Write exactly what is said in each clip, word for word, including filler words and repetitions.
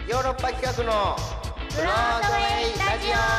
ヨーロッパ企画のブロードウェイラジオ。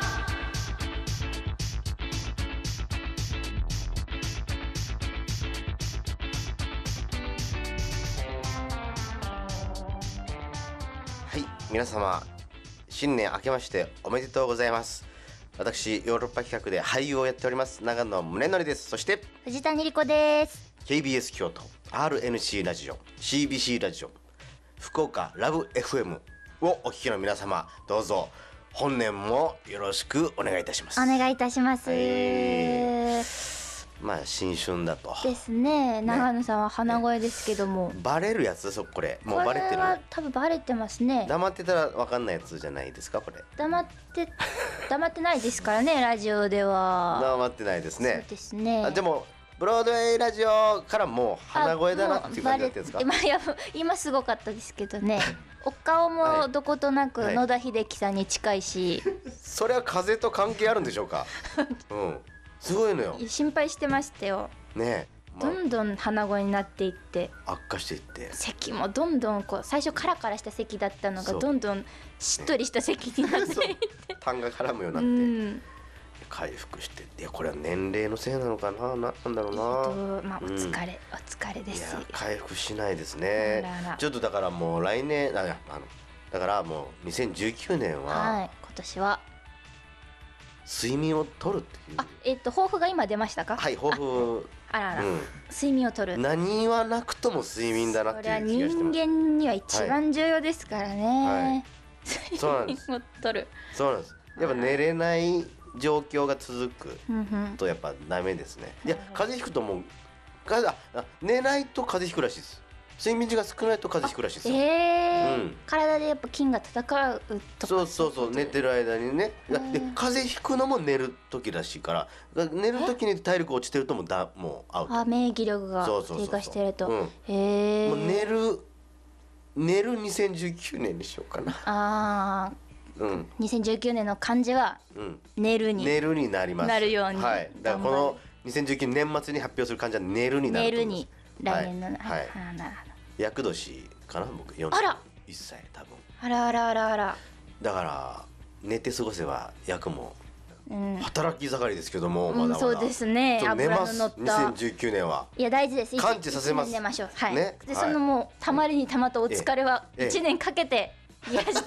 はい、皆様新年明けましておめでとうございます。私ヨーロッパ企画で俳優をやっております長野宗則です。そして藤谷莉子です。 ケービーエス 京都 アールエヌシー ラジオ シービーシー ラジオ福岡ラブ エフエム をお聞きの皆様、どうぞ本年もよろしくお願いいたします。 お願いいたします、 えーまあ新春だとですね。長野さんは鼻声ですけども、 バレるやつですよこれ。もうバレてる。 これは多分バレてますね。 黙ってたら分かんないやつじゃないですかこれ。 黙って黙ってないですからねラジオでは。 黙ってないですね。 そうですね。 あでもブロードウェイラジオからもう鼻声だなっていう感じだったんですか。 今や今すごかったですけどねお顔もどことなく野田秀樹さんに近いし、はいはい、それは風邪と関係あるんでしょうかうんすごいのよ。 心配してましたよねえ、まあ、 どんどん鼻声になっていって悪化していって咳もどんどんこう最初カラカラした咳だったのがどんどんしっとりした咳になっていって、 ね、痰が絡むようになって、うん回復して、いやこれは年齢のせいなのかな、なんだろうな。 えーとまあ、お疲れ、うん、お疲れです。 いや回復しないですね。あららちょっとだからもう来年ああのだからもうにせんじゅうきゅうねんは、 はい、今年は睡眠をとるっていう。 あえっ、ー、と抱負が今出ましたか。 はい抱負。 あらら、うん、睡眠をとる。 何はなくとも睡眠だなっていう気がしてます。それは人間には一番重要ですからね。はいはい、睡眠をとる。 そうなんです。やっぱ寝れない状況が続くとやっぱダメですね。いや風邪ひくともうあ寝ないと風邪ひくらしいです。睡眠時間少ないと風邪ひくらしいですよ。 えーうん、体でやっぱ菌が戦うとか。 そうそうそう寝てる間にね。で風邪ひくのも寝る時らしいから、寝る時に体力落ちてるともうだもうアウト。 あ免疫力が低下してると。へえ。 もう寝る寝るにせんじゅうきゅうねんにしようかな。 ああ。うん、にせんじゅうきゅうねんの漢字は寝るに、 うん、寝るになります。 なるように、 はい、だからこのにせんじゅうきゅうねん年末に発表する漢字は寝るになると思います。 寝るに来年の、 はい、はい、 なるほど。 厄年かな僕よんじゅういっさい多分。 あらあらあらあら。 だから寝て過ごせば厄も、うん、働き盛りですけども、まだまだ、 うん、そうですね。 寝ます。にせんじゅうきゅうねんはいや大事です。 完治させます。 寝ましょう。はい。 ね、 でそのもうたまりにたまったお疲れはいちねんかけて癒して。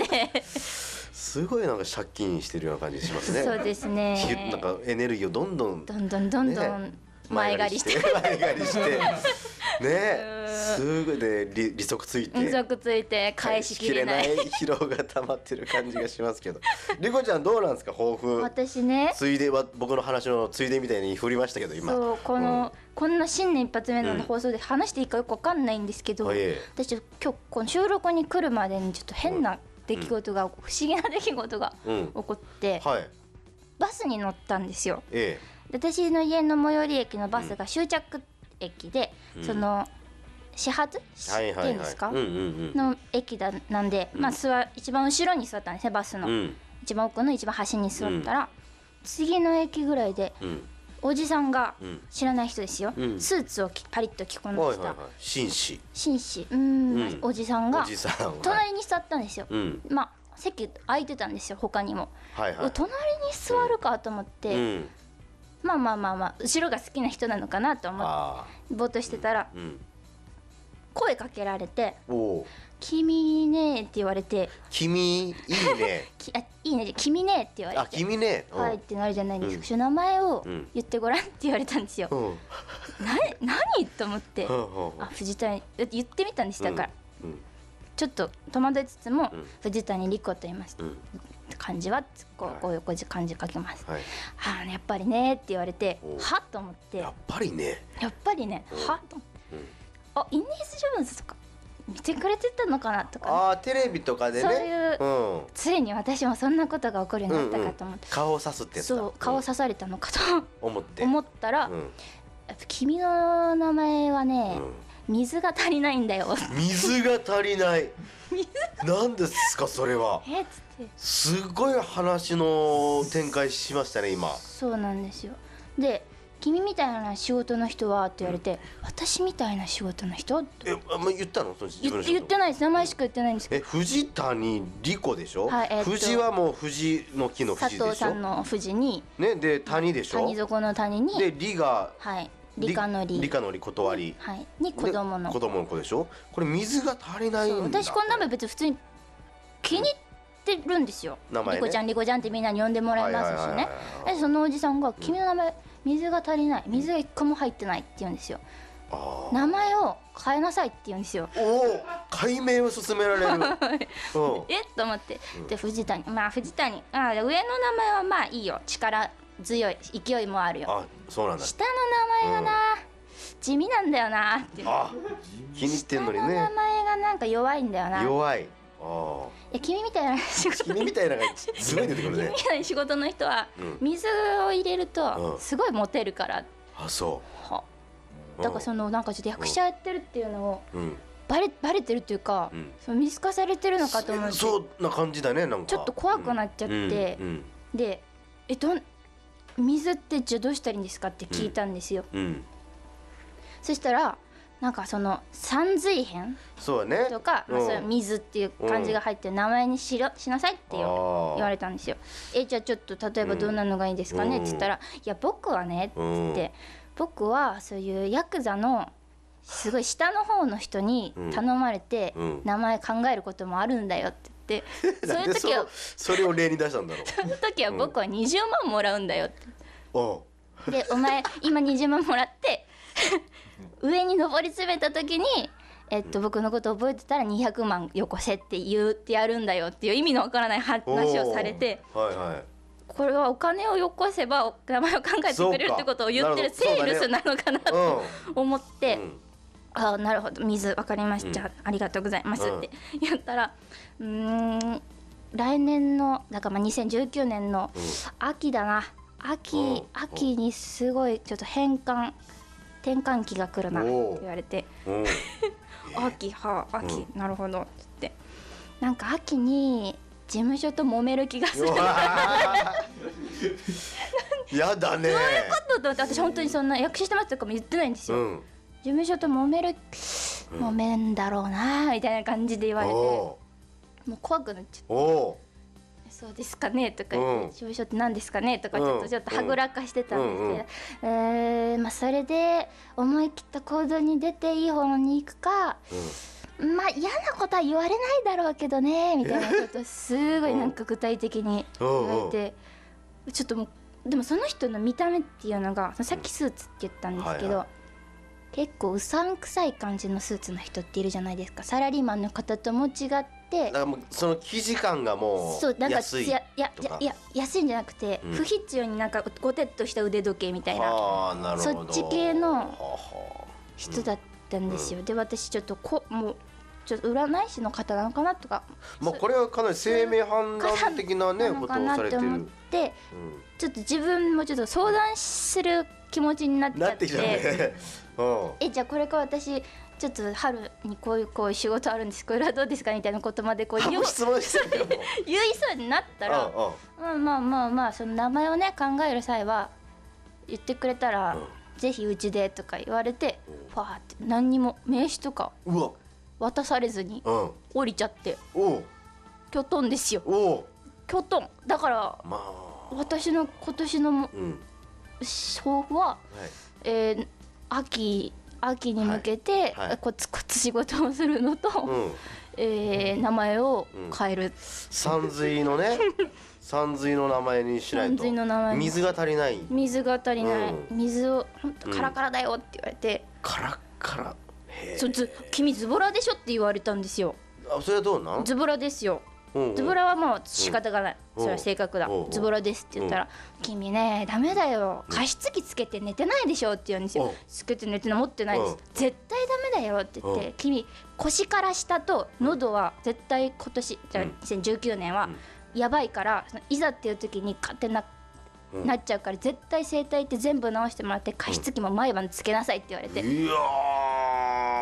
すごいなんか借金してるような感じしますね。 そうですね。 なんかエネルギーをどんどんどんどんどんどん前借りして前借りしてねすごいで利利息ついて利息ついて返しきれない疲労が溜まってる感じがしますけど莉子ちゃんどうなんですか抱負。 私ねついでは僕の話のついでみたいに振りましたけど今そうこの、うん、こんな新年一発目の放送で話していいかよく分かんないんですけど、うん、私今日この収録に来るまでにちょっと変な、うん出来事が、うん、不思議な出来事が起こって、うんはい、バスに乗ったんですよ、ええ、で私の家の最寄り駅のバスが終着駅で、うん、その始発、うん、っていうんですか、うんうんうん、の駅だなんで、うんまあ、座一番後ろに座ったんですねバスの、うん、一番奥の一番端に座ったら、うん、次の駅ぐらいで、うんおじさんが、うん、知らない人ですよ、うん、スーツをパリッと着込んできた、はいはいはい、 紳士紳士うん、うん、おじさんがおじさん隣に座ったんですよ、はい、まあ席空いてたんですよ他にも、はいはい、隣に座るかと思って、うん、まあまあまあまあ後ろが好きな人なのかなと思ってぼーっとしてたら、うんうん、声かけられてお君ねって言われて君いいねきあいいね君ねって言われてあ君ねはいってなるじゃないですか、うん、名前を言ってごらんって言われたんですよ、うん、な何と思ってあ藤谷言ってみたんでしたから、うんうん、ちょっと戸惑いつつも、うん、藤谷莉子と言いました、うん、漢字はこうこういう漢字書きます、はい、はあやっぱりねって言われてはと思ってやっぱりねやっぱりねはと思って、うん、あインディーズ・ジョーンズとか見てくれてたのかなとか、ね、 あテレビとかでねそういう、うん、ついに私もそんなことが起こるようになったかと思って、 うんうん、顔を刺すってやつだそう顔を刺されたのかと、 うん、思って思ったら、うん、やっぱ君の名前はね、うん、水が足りないんだよ水が足りない何ですかそれはえっつってすごい話の展開しましたね今そうなんですよで君みたいな仕事の人はって言われて、私みたいな仕事の人ってえ、あ、ま、言ったの？その自分の仕事言ってないです。名前しか言ってないんですけど。 え、藤谷莉子でしょ、 はい、えー、 藤はもう藤の木の藤でしょ、 佐藤さんの藤にね、で谷でしょ、 谷底の谷にで理が、 はい、理科の理、 理科の理断り、 はい、に子供の子供の子でしょ。これ水が足りないんだ。 私この名前別に普通に気に入ってるんですよ、 名前ね、 リコちゃんリコちゃんってみんなに呼んでもらいますしね。でそのおじさんが君の名前水が足りない、水が一個も入ってないって言うんですよ。名前を変えなさいって言うんですよ。 おお、解明を進められるえっと思って、で藤谷、まあ藤谷、あ上の名前はまあいいよ、力強い、勢いもあるよ。 あ、そうなんだ。 下の名前がな、うん、地味なんだよなって。 あ、気に入ってんのにね。 下の名前がなんか弱いんだよな。 弱い。ああ、君みたいな仕事君みたいなすごい出てくるね。 君みたいな仕事の人は水を入れるとすごいモテるから、うん、 あ、そう。 はだからそのなんかちょっと役者やってるっていうのをバレバレてるっていうか、うん、その見透かされてるのかと思って、 そんな感じだね。なんかちょっと怖くなっちゃって、うんうん、でえどん水ってじゃあどうしたらいいんですかって聞いたんですよ、うんうん、そしたらなんかその三髄編とか、まあ、それ水っていう漢字が入ってる名前にしろしなさいって言われたんですよ。えじゃあちょっと例えばどんなのがいいですかねって言ったら、いや僕はねって言って、僕はそういうヤクザのすごい下の方の人に頼まれて名前考えることもあるんだよって言って、そういう時はそれを例に出したんだろう。 その時は僕はにじゅうまんもらうんだよって。でお前今にじゅうまんもらって上に上り詰めた時に、えっと、僕のこと覚えてたらにひゃくまんよこせって言ってやるんだよっていう意味のわからない話をされて、はいはい、これはお金をよこせば名前を考えてくれるってことを言ってるセールスなのかなと思って、うん、ああなるほど水分かりました、うん、ありがとうございますって言ったら、うーん来年のだからまあにせんじゅうきゅうねんの秋だな、秋、うん、秋にすごいちょっと変換転換期が来るなって言われて秋は秋、うん、なるほどってなんか秋に事務所と揉める気がするやだね。 どういうことと私本当にそんな役所してますとかも言ってないんですよ、うん、事務所と揉める、うん、揉めんだろうなみたいな感じで言われてもう怖くなっちゃって、そうですかねとか言って、うん、事務所って何ですかねとかちょっとちょっとはぐらかしてたんですけど、うんうんえーまあ、それで思い切った行動に出ていい方に行くか、うん、まあ嫌なことは言われないだろうけどねみたいなことすごいなんか具体的に言われて、ちょっともうでもその人の見た目っていうのがさっきスーツって言ったんですけど、はいはい、結構うさんくさい感じのスーツの人っているじゃないですか。サラリーマンの方とも違ってだからもうその生地感がもう安いとか、 いやいやいや安いんじゃなくて、うん、不必要になんかゴテッとした腕時計みたいな、なそっち系の人だったんですよ、うん、で私ちょっとこもうちょっと占い師の方なのかなとか、 まあ、これはかなり生命判断的なねことをされてる、うん、 ちょっと自分もちょっと相談する気持ちになっちゃって、ねうん、えじゃあこれから私ちょっと春にこういうこういう仕事あるんですこれはどうですかみたいなことまでこう言う質問してるよ言いそうになったら、うんうん、まあまあまあその名前をね考える際は言ってくれたら、うん、ぜひうちでとか言われて、ファーって何にも名刺とか渡されずに降りちゃって、うん、きょとんですよ。きょとんだから、まあ、私の今年の、うん、抱負は、はい、えー、秋秋に向けてコツコツ仕事をするのと、うんえー、名前を変える、うん、 山水のね山水の名前にしないと水が足りない水が足りない、うん、水を本当カラカラだよって言われて、 うん、カラカラへそず君ズボラでしょって言われたんですよ。 あそれはどうなんズボラですよ。ズボラはもう仕方がない、うん、それは性格だ、うん、ズボラですって言ったら、うん、君ねダメだよ加湿器つけて寝てないでしょって言うんですよ、うん、つけて寝て持ってないです、うん、絶対ダメだよって言って、うん、君腰から下と喉は絶対今年じゃあにせんじゅうきゅうねんはやばいからいざっていう時に勝手ななっちゃうから絶対声帯って全部直してもらって加湿器も毎晩つけなさいって言われて、 いや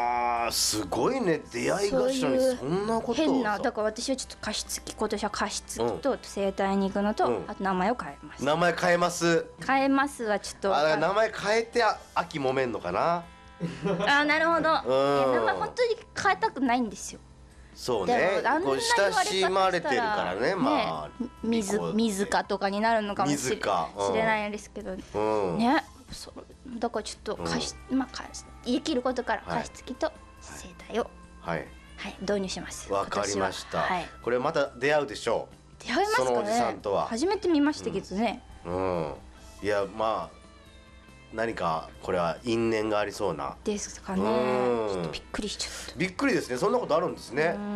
ーすごいね、出会い頭にそんなことを。 変な、だから私はちょっと加湿器、今年は加湿器と整体に行くのと、うん、あと名前を変えます。 名前変えます変えますはちょっと、 あ、名前変えて秋揉めんのかな。 あ、なるほど。いや、名前本当に変えたくないんですよ。 そうね、こう親しまれてるからね、まあ、 ね、水水かとかになるのかもしれ、うん、れないんですけど、うん、ね、そうだからちょっと加湿、うん、まあできることから加湿器と整体を、はい、はい、導入します。 わかりました、はい、これまた出会うでしょう。出会いますかね。 そのおじさんとは初めて見ましたけどね、 うん、うん、いや、まあ何かこれは因縁がありそうなですかね。ちょっとびっくりしちゃった。 びっくりですね。そんなことあるんですね。うん、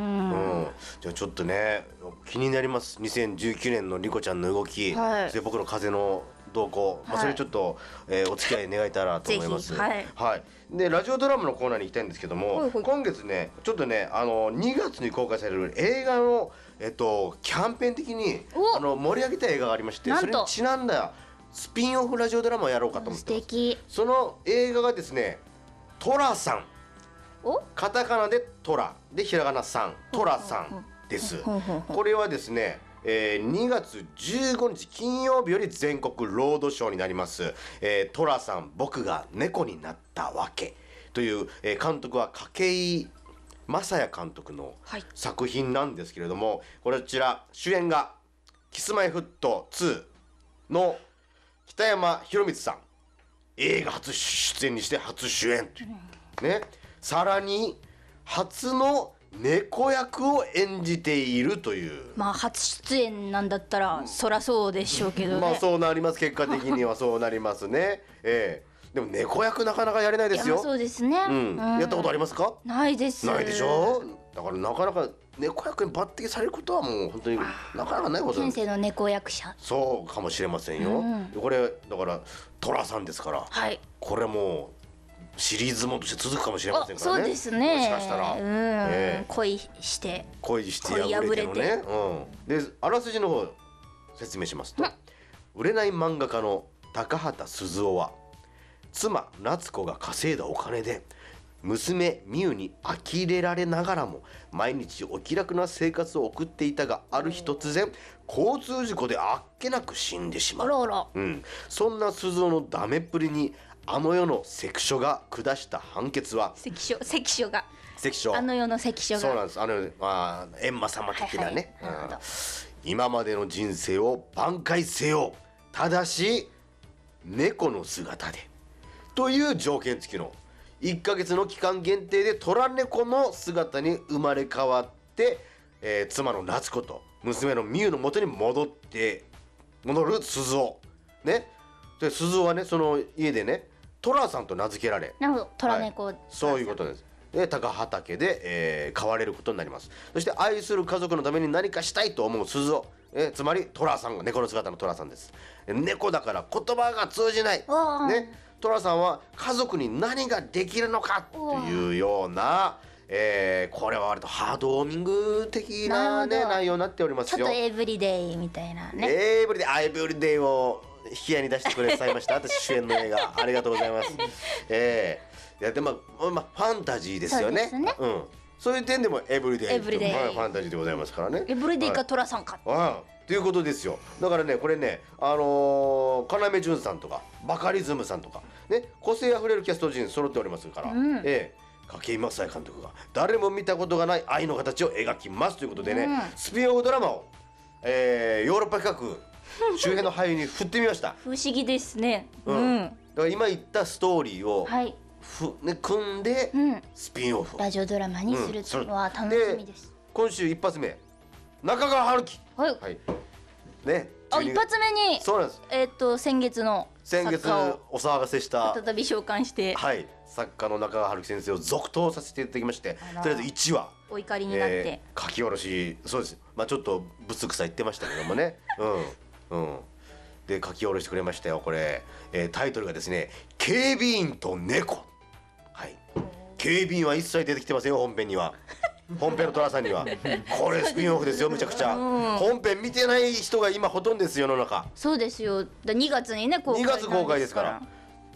じゃあちょっとね、気になります。にせんじゅうきゅうねんのリコちゃんの動き、はい、それ僕の風の動向、はい、まあ、それちょっと、えー、お付き合い願えたらと思います。はい、はい、でラジオドラマのコーナーに行きたいんですけども、はいはい、今月ね、ちょっとね、あのにがつに公開される映画の、えっと、キャンペーン的にあの盛り上げた映画がありまして、それにちなんだスピンオフラジオドラマをやろうかと思ってます。素敵。その映画がですね、トラさん、カタカナでトラでひらがなさん、トラさんです。これはですね、えー、にがつじゅうごにち金曜日より全国ロードショーになります、えー、トラさん僕が猫になったわけという、えー、監督は筧正也監督の作品なんですけれども、こちら主演がキスマイフットツーの北山宏光さん、映画初出演にして初主演というね、さらに初の猫役を演じているという、 まあ初出演なんだったらそりゃそうでしょうけどね。 まあそうなります、結果的にはそうなりますね。ええ、でも猫役なかなかやれないですよ。 そうですね、 うん、やったことありますか？ ないです。 ないでしょ。だからなかなか猫役に抜擢されることはもう本当になかなかないことなんです。 先生の猫役者、 そうかもしれませんよ、うん、これだから寅さんですから、はい、これもうシリーズもとして続くかもしれませんからね。 そうですね。 もしかしたら、うん、 えー、恋して恋して破れてのね、うん、であらすじの方説明しますと、売れない漫画家の高畑鈴夫は妻夏子が稼いだお金で娘美優に呆れられながらも毎日お気楽な生活を送っていたが、ある日突然交通事故であっけなく死んでしまう。 あらあら、 うん、そんな鈴夫のダメっぷりにあの世の関所が下した判決は、 関所関所が関所、 あの世の関所が、 そうなんです。あの、まあ、閻魔様的なね、はいはい、うん、今までの人生を挽回せよ、ただし猫の姿でという条件付きのいっかげつの期間限定で虎猫の姿に生まれ変わって、えー、妻の夏子と娘の美優の元に戻って戻る鈴夫ね。で鈴夫はね、その家でね寅さんと名付けられ、 なるほど、虎猫、はい、 そういうことです。で高畑で、えー、飼われることになります。そして愛する家族のために何かしたいと思う鈴夫、えー、つまり寅さんが猫の姿の寅さんです。猫だから言葉が通じないね。寅さんは家族に何ができるのかというような、えー、これは割とハードウォーミング的な、ね、内容になっておりますよ。 ちょっとエブリデイみたいなね。 エブリデイ、エブリデイを引き合いに出してくれさいました。私主演の映画ありがとうございます。えー、いやでも、まあ、ファンタジーですよね。そうですね、うん、そういう点でもエブリデイ、エブリデイ、はい、ファンタジーでございますからね。 エブリデイか寅さんか、 はい、ということですよ。だからね、これね、あのー、要潤さんとかバカリズムさんとかね、個性あふれるキャスト陣揃っておりますから、うん、えー、筧正也監督が誰も見たことがない愛の形を描きますということでね、うん、スピンオフドラマを、えー、ヨーロッパ企画周辺の俳優に振ってみました。 不思議ですね、 うん、だから今言ったストーリーを、はい、ふね、組んで、うん、スピンオフラジオドラマにするっていうのは楽しみです。 で今週一発目、中川春樹、 はい、はい、ね、あ、一発目に、そうなんです。えー、っと先月の先月お騒がせした再び召喚して、 はい、作家の中川春樹先生を続投させていただきまして、とりあえずいちわお怒りになって、えー、書き下ろし、そうです、まあちょっとぶつくさ言ってましたけどもね、うんうん、で書き下ろしてくれましたよ。これ、えー、タイトルがですね、警備員と猫、はい、警備員は一切出てきてませんよ、本編には。本編の寅さんにはこれスピンオフですよ、むちゃくちゃ、うん、本編見てない人が今ほとんどです、世の中。 そうですよ、だにがつにね公開にがつ公開ですから、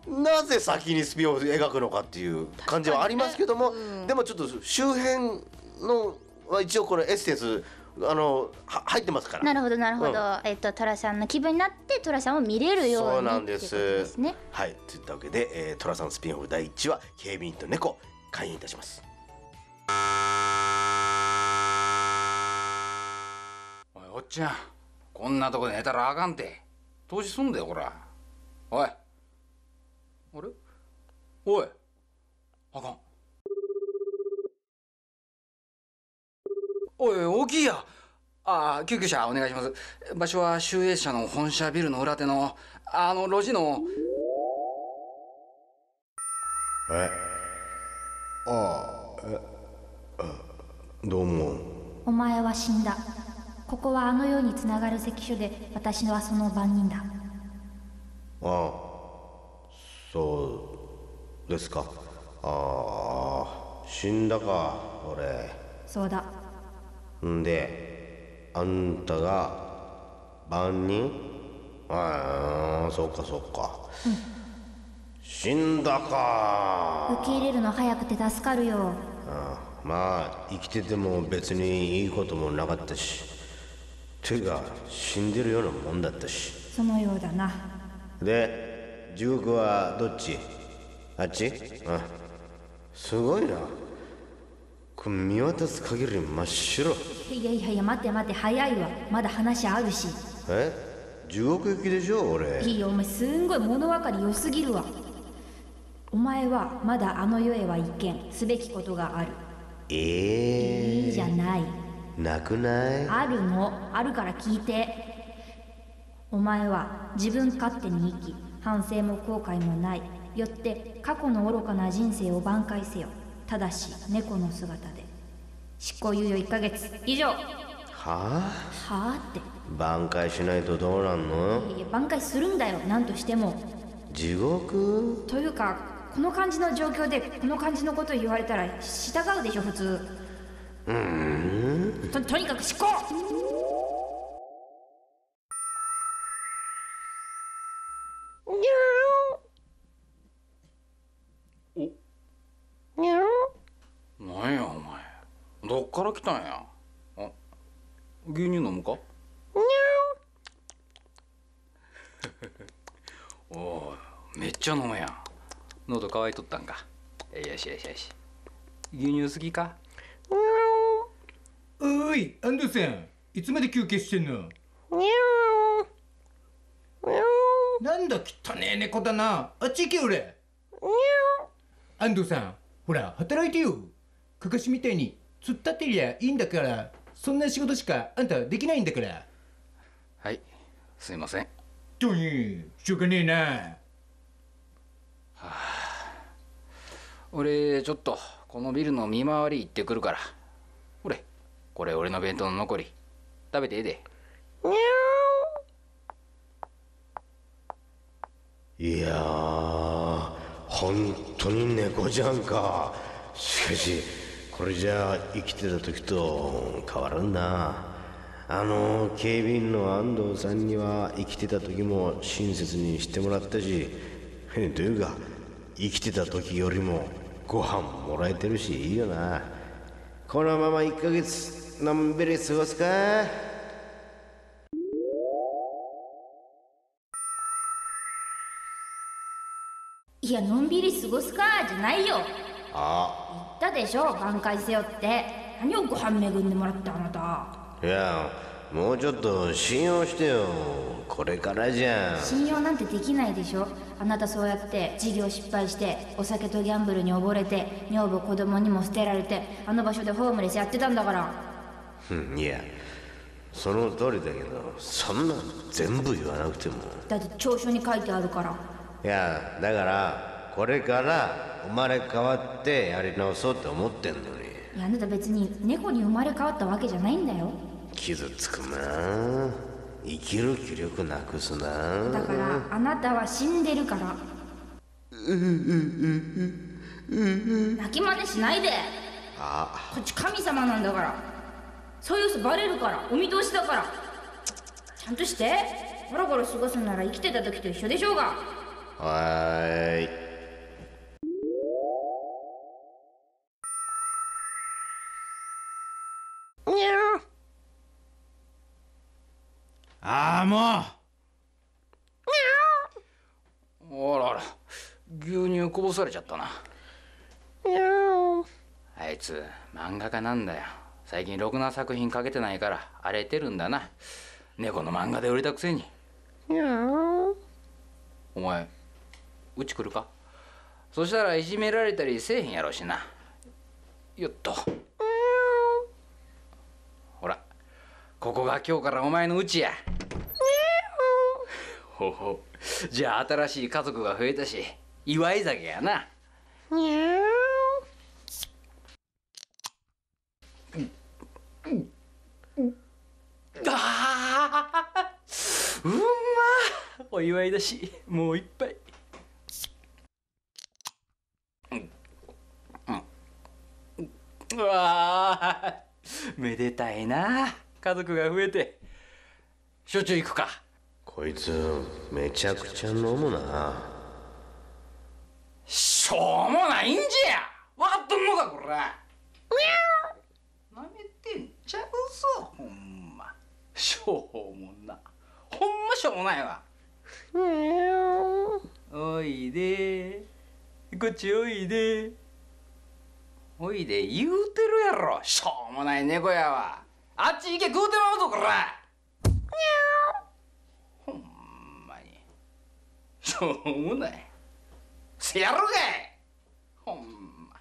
なぜ先にスピンオフ描くのかっていう感じはありますけども、うん、でもちょっと周辺のは一応これエッセンスあの入ってますから。 なるほどなるほど、うん、えっと寅さんの気分になって寅さんを見れるように。 そうなんです。 ってことですね。 はい、といったわけで、えー、寅さんスピンオフだいいちわ警備員と猫開演いたします。 おいおっちゃん、こんなとこで寝たらあかんて。投資すんだよこら。おい、あれ、おい、あかん。おい、大きいや。ああ、救急車お願いします。場所は集英社の本社ビルの裏手のあの路地の。 え、ああ、え、あ、どうも。 お前は死んだ。ここはあの世につながる関所で、私はその番人だ。ああ、そうですか。ああ、死んだか俺。 そうだ。 んであんたが番人？ああ、そうかそうか、うん、死んだか。 受け入れるの早くて助かるよ。 ああ、まあ生きてても別にいいこともなかったし、ていうか死んでるようなもんだったし。 そのようだな。 で地獄はどっち？あっち？あ、すごいな。見渡す限り真っ白。 いやいやいや、待って待って、早いわ。まだ話あるし。 え、地獄行きでしょ俺。 いいよ、お前すんごい物分かり良すぎるわ。お前はまだあの世へは一見すべきことがある。 ええー、 いいじゃない。 なくない？ あるの。あるから聞いて。お前は自分勝手に生き、反省も後悔もない。よって過去の愚かな人生を挽回せよ。ただし猫の姿で。執行猶予いっかげつ以上。はあ？ はあって。 挽回しないとどうなんの？ いやいや、挽回するんだよ、何としても。 地獄？ というか、この感じの状況でこの感じのこと言われたら従うでしょ普通。 うーんと, とにかく執行。 お、なんやお前、どっから来たんや。あ、牛乳飲むか。おお、めっちゃ飲むやん。喉乾いとったんか。よしよしよし。牛乳好きか。 おい、安藤さん、いつまで休憩してんの。なんだ汚ねえ猫だな。あっち行け俺。安藤さん、ほら働いてよ。かかしみたいに突っ立ってりゃいいんだから。そんな仕事しかあんたできないんだから。 はい、すいません。 とにしょうがねえな。はあ、俺ちょっとこのビルの見回り行ってくるから。ほれ、これ俺の弁当の残り食べてええで。 いやー、本当に猫じゃんか。しかしこれじゃ生きてた時と変わらんな。あの警備員の安藤さんには生きてた時も親切にしてもらったし、というか生きてた時よりもご飯もらえてるしいいよな。このままいっかげつのんびり過ごすか。 いや、のんびり過ごすかじゃないよ。 あ、 言ったでしょ、挽回せよって。何をご飯恵んでもらってあなた。 いや、もうちょっと信用してよ。これからじゃん。 信用なんてできないでしょ。あなたそうやって事業失敗してお酒とギャンブルに溺れて女房子供にも捨てられてあの場所でホームレスやってたんだから。 いや、その通りだけど、そんなん全部言わなくても。 だって調書に書いてあるから。 いや、だからこれから生まれ変わってやり直そうって思ってんのに。 いや、あなた別に猫に生まれ変わったわけじゃないんだよ。 傷つくな。生きる気力なくすな。 だからあなたは死んでるから。泣き真似しないで。 あ、 こっち神様なんだから。そういう嘘バレるから。お見通しだから。ちゃんとして。ゴロゴロ過ごすなら生きてた時と一緒でしょうが。 はーい。 ああもうあらあら、牛乳こぼされちゃったな。あいつ漫画家なんだよ。最近ろくな作品描けてないから荒れてるんだな。猫の漫画で売れたくせに。お前うち来るか？そしたらいじめられたりせえへんやろしな。よっと。ほら、ここが今日からお前のうちや。ほほ、じゃあ新しい家族が増えたし祝い酒やな。あー、うまっ。お祝いだしもう一杯。うわー、めでたいな、家族が増えて。しょっちゅう行くか？ こいつめちゃくちゃ飲むな。 しょうもないんじゃ。分かっとんのかこら。なめてんちゃうぞほんま。しょうもな、ほんましょうもないわ。おいで、こっちおいで、おいで言うてるやろ。しょうもない猫やわ。あっち行け、食うてまうぞこら。ほんまにしょうもない。せやろがいほんま。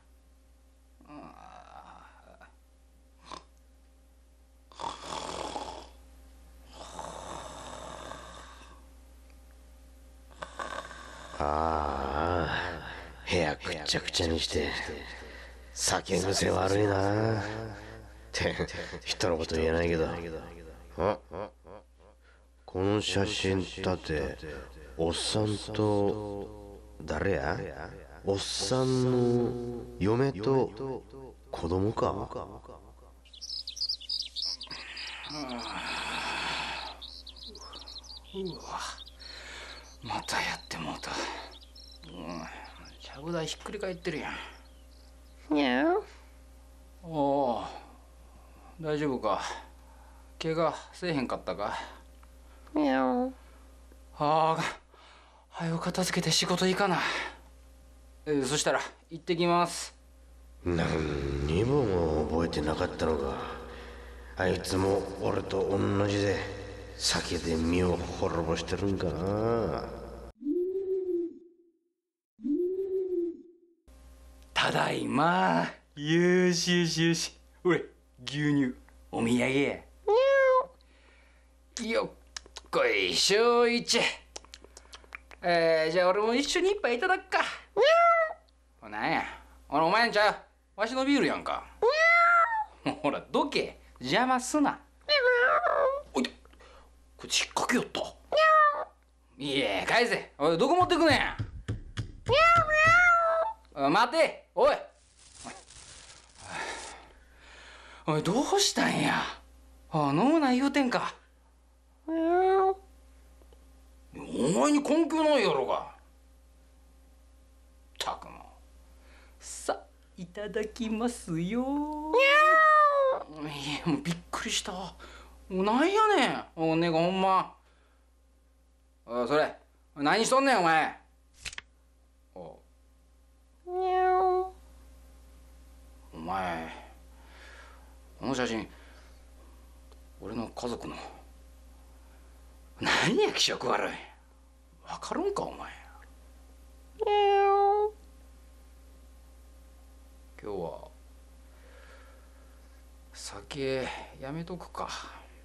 ああ、部屋くっちゃくちゃにして酒癖悪いなって人のこと言えないけど、あ、この写真立ておっさんと誰や？おっさんの嫁と子供か？ うわ、またやってもうた。うん、ちゃぶ台ひっくり返ってるやん。にゃー。おお、大丈夫か？怪我せえへんかったか？にゃー。ああ、はよ片付けて仕事行かな。えー、そしたら行ってきます。 何にも覚えてなかったのか。あいつも俺と同じで酒で身を滅ぼしてるんかな。 ただいま。よしよしよし、ほれ牛乳お土産や。よっこいしょいち。えー、じゃあ俺も一緒に一杯いただくか。なんや、俺お前んちゃう、わしのビールやんか。ほらどけ、邪魔すな。おい、これ引っ掛けよった。いえ、返せ。おい、どこ持ってくねん。待て、おい。おい、どうしたんや。あ、飲むな言うてんか。お前に根拠ないやろが。たくも。さ、いただきますよ。いや、もうびっくりした。なんやねん、おねがほんま。あ、それ何しとんねんお前。おお前、この写真俺の家族の。何や気色悪い。わかるんかお前。今日は酒やめとくか。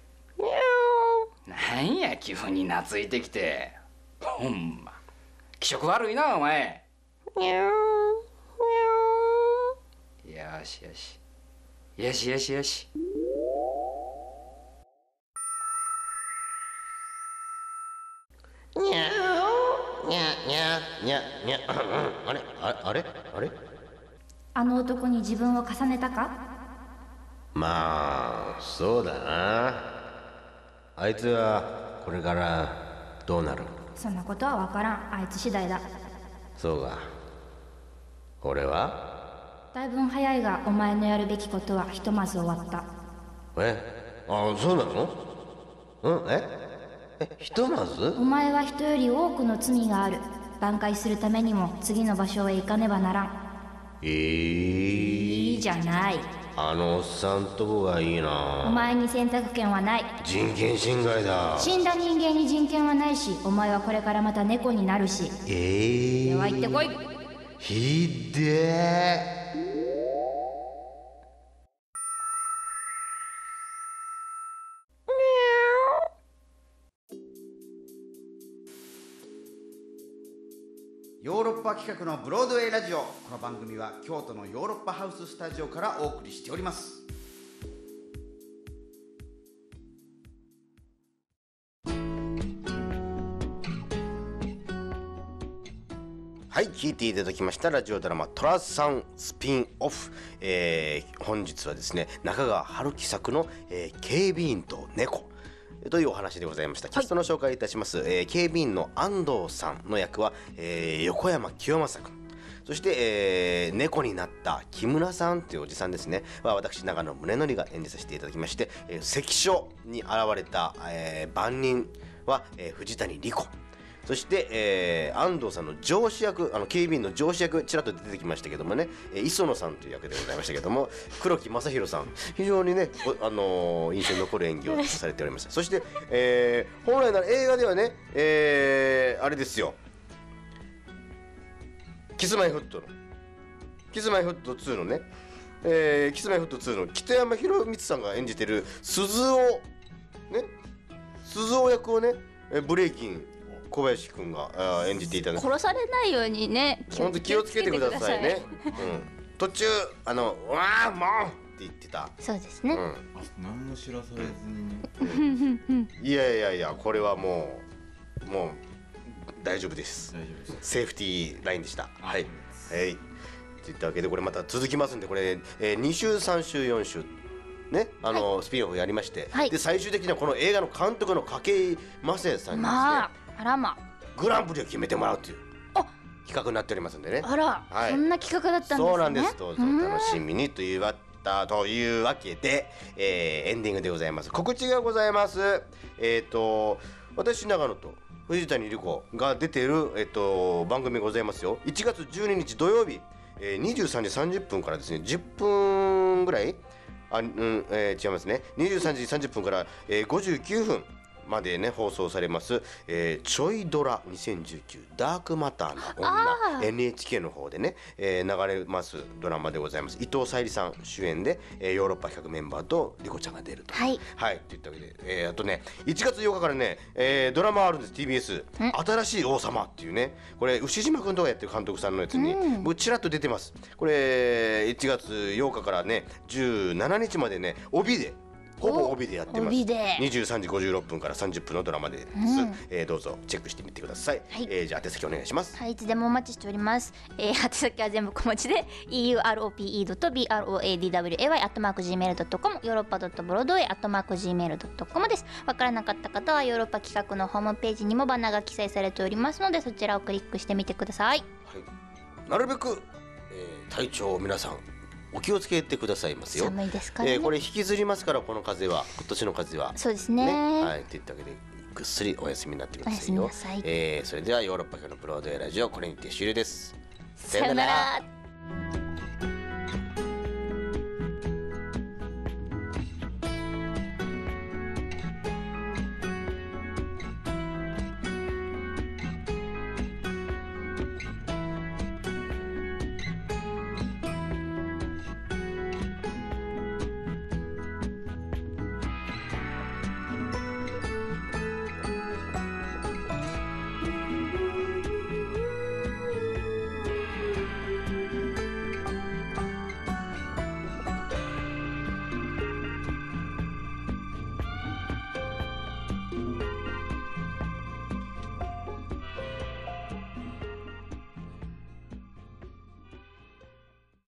なんや急に懐いてきて。ほんま気色悪いなお前。よしよしよしよしよし。 にゃーにゃにゃにゃにゃあれあれあれあの男に自分を重ねたか？ まあそうだな。あいつはこれからどうなる？ そんなことはわからん。あいつ次第だ。 そうか。俺はだいぶん早いが、お前のやるべきことはひとまず終わった。 えあそうなの？うんええひとまず？ お前は人より多くの罪がある。挽回するためにも次の場所へ行かねばならん。 えー、 いいじゃない。 あのおっさんとこがいいな。 お前に選択権はない。 人権侵害だ。 死んだ人間に人権はないし、お前はこれからまた猫になるし。 えー、 では行ってこい。 ひでー。 ヨーロッパ企画のブロードウェイラジオ。この番組は京都のヨーロッパハウススタジオからお送りしております。 はい、聞いていただきましたラジオドラマ寅さんスピンオフ、えー、本日はですね中川春樹作の、えー、警備員と猫というお話でございました。キャストの紹介いたします、はい、えー、警備員の安藤さんの役は、えー、横山清正君、そして、えー、猫になった木村さんというおじさんですねは私長野宗則が演じさせていただきまして、えー、関所に現れた、えー、番人は、えー、藤谷莉子、そして、えー、安藤さんの上司役、あの警備員の上司役ちらっと出てきましたけどもね、えー、磯野さんという役でございましたけども、黒木正弘さん非常にね、あのー、印象に残る演技をされておりました。そして、えー、本来なら映画ではね、えー、あれですよ、キスマイフットのキスマイフットツーのね、えー、キスマイフットツーの北山宏光さんが演じてる鈴尾ね、鈴尾役をね、ブレイキン小林くんが演じていたね。 殺されないようにね、 本当気をつけてくださいね。うん、途中あの「わあもう!」って言ってた。 そうですね、うん、 何も知らされずに、 うん、いやいやいや、これはもうもう大丈夫です。 大丈夫です。 セーフティーラインでした。はい、はい、といったわけでこれまた続きますんで、これ、えー、に週さん週よん週ね、あの、はい、スピンオフやりまして、はい、で最終的にはこの映画の監督の筧雅也さんにですね、まああらまグランプリを決めてもらうという企画になっておりますんでね。 あら、はい、そんな企画だったんですね。 そうなんです。どうぞ楽しみにというわというわけで、えー、エンディングでございます。告知がございます。えっ、ー、と私長野と藤谷莉子が出ている、えー、と番組ございますよ。いちがつじゅうににち土曜日、えー、にじゅうさんじさんじゅっぷんからですねじゅっぷんぐらいあ、うんえー、違いますね、にじゅうさんじさんじゅっぷんから、えー、ごじゅうきゅうふんまでね放送されます、えー、ちょいドラにせんじゅうきゅうダークマターの女 エヌエイチケー の方でね、えー、流れますドラマでございます。伊藤沙莉さん主演で、えー、ヨーロッパ企画メンバーと莉子ちゃんが出ると、 はいはいといったわけで、えー、あとねいちがつようかからね、えー、ドラマあるんです。 ティービーエス 新しい王様っていうね、これ牛島君とかやってる監督さんのやつに、うん、僕ちらっと出てます。これいちがつようかからねじゅうしちにちまでね帯でほぼ帯でやってます。にじゅうさんじごじゅうろっぷんからさんじゅっぷんのドラマです、うん、えー、どうぞチェックしてみてください、はい。えー、じゃあ宛先お願いします。 はい、いつでもお待ちしております、えー、宛先は全部小文字で イーユーアールオーピーイードットビーアールオーエーディーダブリューエーワイ アットマーク ジーメールドットコム ヨーロッパドットブロードウェイアットマーク ジーメールドットコム です。わからなかった方はヨーロッパ企画のホームページにもバナーが記載されておりますので、そちらをクリックしてみてください。 はい、なるべく、えー、体調を皆さんお気をつけてくださいますよ。 寒いですからね、 えー、これ引きずりますから、この風邪は今年の風邪はそうですね、 ね、はい、といったわけでぐっすりお休みになってくださいよ。 おやすみなさい。 えー、それではヨーロッパのブロードウェイラジオこれにて終了です。 さよなら。